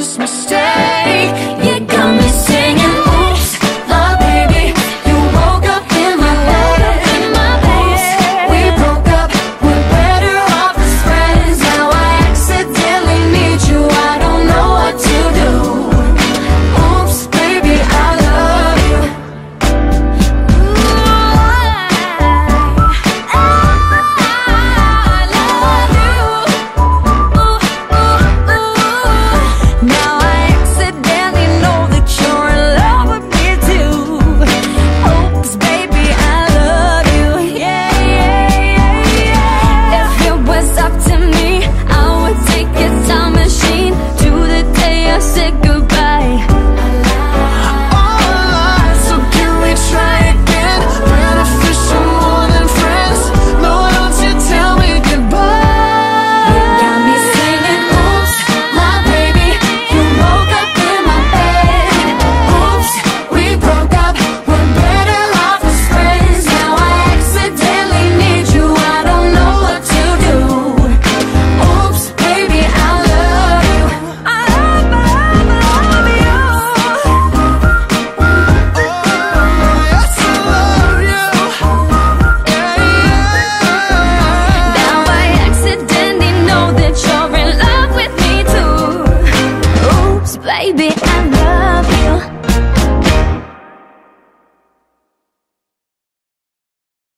this mistake. You got me singing, oops, love baby, you woke up in my bed. Oops, we broke up, we're better off as friends. Now I accidentally need you, I don't know what to do. Oops, baby, I love you. Baby, I love you.